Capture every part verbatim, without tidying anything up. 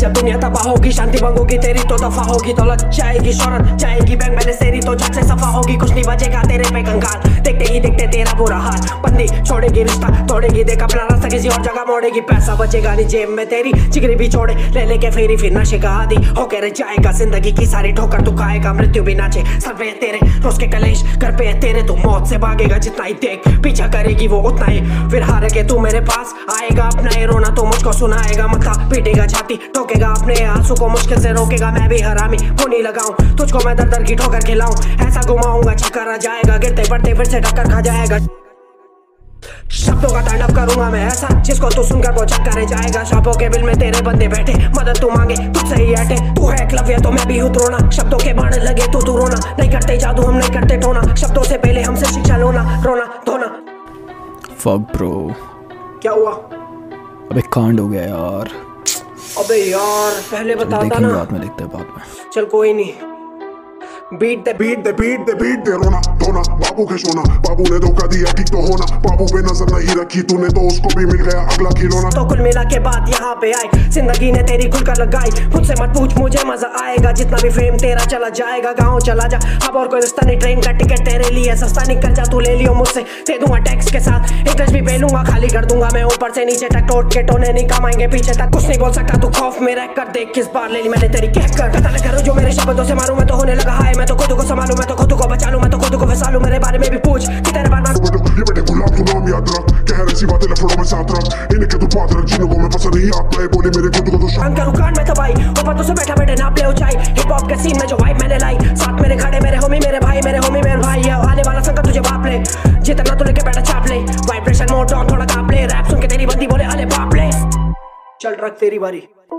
जब दुनिया तबाह होगी, शांति भंग होगी तेरी तो दफा होगी, दौलत जाएगी, शोहरत जाएगी, बैंक बैलेंस तेरी तो झट से सफा होगी, कुछ नहीं बचेगा तेरे पे कंगाल, देखते ही देखते तेरा बुरा हाल, बंदी छोड़ेगी रिश्ता तोड़ेगी, देख अपना रास्ता किसी और जगह मोड़ेगी, पैसा बचेगा नहीं जेब में तेरी, जिगरी भी छोड़े ले लेके फेरी, फिर नशे का आदि होके रह जाएगा, जिंदगी की सारी ठोकर तू खाएगा, मृत्यु भी नाचे सर पे तेरे, रोज के कलेश घर पे तेरे, तू मौत से भागेगा जितना ही देख, पीछा करेगी वो उतना ही, फिर हार के तू मेरे पास आएगा, अपना ये रोना तो मुझको सुनाएगा, मत्था पीटेगा, छाती ठोकेगा, अपने आंसू को मुश्किल से रोकेगा, मैं भी हरामी वो नहीं लगाऊं, तुझको मैं दर दर की ठोकर खिलाऊं, ऐसा घुमाऊंगा चक्कर आ जाएगा, गिरते पड़ते फिर से टक्कर खा जाएगा, शब्दों का तांडव करूंगा मैं ऐसा, जिसको तू सुनकर वो चक्कर रह जाएगा, शापों के बिल में तेरे बंदे बैठे, मदद तू मांगे तुझसे ही हटे, तू है एकलव्य तो मैं भी हूँ द्रोणा, शब्दों के बाण लगे तू तू रोना, नहीं करते जादू हम नहीं करते टोना, शब्दों से पहले हमसे शिक्षा लोना, रोना धोना। फक ब्रो, क्या हुआ? अबे कांड हो गया यार। अबे यार पहले बताता ना। बाद में देखते हैं बाद में। चल कोई नहीं। बीट दे बीट दे बीट दे बीट दे रोना धोना, बाबू के सोना, बाबू ने धोखा दिया ठीक तो होना, बाबू पे नजर नहीं रखी तूने तो उसको भी मिल गया अगला खिलौना। तो कुल मिला के बाद यहाँ पे आए, जिंदगी ने तेरी खुलकर लगाई, मुझसे मत पूछ मुझे मजा आएगा, जितना भी फेम तेरा चला जाएगा, गाँव चला जा अब और कोई रिश्ता नहीं, ट्रेन का टिकट तेरे लिए सस्ता, निकल जा तू ले लियो मुझसे, दे दूंगा टैक्स के साथ, इंटरेस्ट भी पे लूंगा, खाली कर दूंगा मैं ऊपर से नीचे तक, टोट के टोने नहीं कमाएंगे पीछे तक, कुछ नहीं बोल सकता तू खौफ में रह कर, देख किस बार ले ली मैंने तेरी कह कर, पता लगा जो मेरे शब्दों से मारूं मैं तो होने लगा हाय, मैं तो खुद को संभालूं, मैं तो खुद को बचा लूं, मैं तो खुद को फंसा लूं, मेरे बारे में भी पूछ कि तेरे बारे में ये बेटे गुलाब तू नाम याद रख, कह ऐसी बातें लफड़ों में साथ रख, इन्हें के तू बात रख, जिनको मैं पसंद नहीं आता है बोले मेरे खुद को तो शान करूं कांड में तबाही, ऊपर तो से बैठा बैठे नाप ले ऊंचाई, हिप हॉप के सीन में जो वाइब मैंने लाई, साथ मेरे खड़े मेरे होमी मेरे भाई, मेरे होमी मेरे भाई, आने वाला संकट तुझे बाप ले, जितना तू लेके बैठा चाप ले, वाइब्रेशन मोड ऑन थोड़ा कांप ले, रैप सुन के तेरी बंदी बोले अले बाप ले, चल रख तेरी बारी।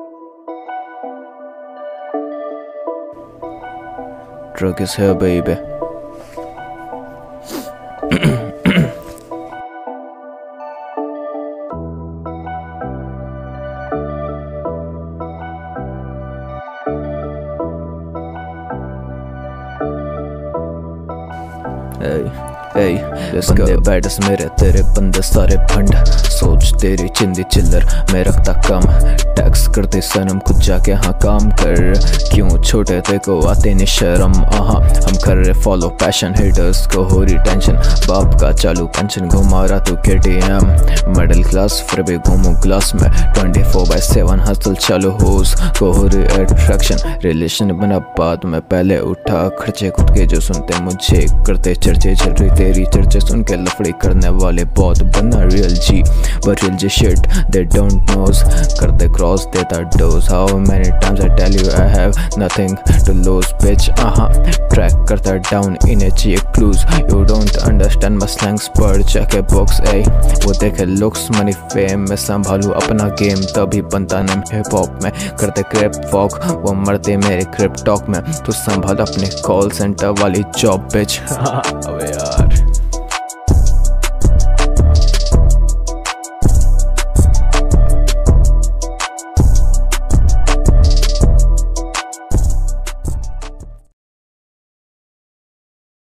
Drug is here, baby. Hey, hey, let's go. बंदे बैठस मेरे तेरे बंदे सारे भंड, सोच तेरी चिंदी चिल्लर मैं रखता कम, टैक्स करते सनम खुद जाके हाँ काम कर, क्यों छोटे ते को आते नहीं शर्म, आहा हम कर रहे फॉलो पैशन, हेटर्स को हो रही टेंशन, बाप का चालू पेंशन घुमा रहा तू के टी एम, मिडिल क्लास फिर भी घूमू क्लास में, twenty four by seven hustle चालू होस को हो रही अट्रैक्शन, रिलेशन बना बाद में पहले उठा खर्चे खुद के जो सुनते मुझे करते चर्चे, चल रही तेरी चर्चे सुन के लफड़ी करने वाले बहुत बना real G, but real G shit they don't knows, करते क्रॉस देता डोज, how many times I tell you I have nothing to lose bitch, आहा ट्रैक करता डाउन इन्हें चाहिए clues, you don't understand my slangs पर चेक ए बॉक्स, ए वो देखे लुक्स मनी फेम में संभालू अपना गेम, तभी बनता नेम हिप हॉप में, करते क्रिप वॉक वो मरते मेरे क्रिप टॉक में, तू संभाल अपने कॉल सेंटर वाली जॉब बिच। अबे यार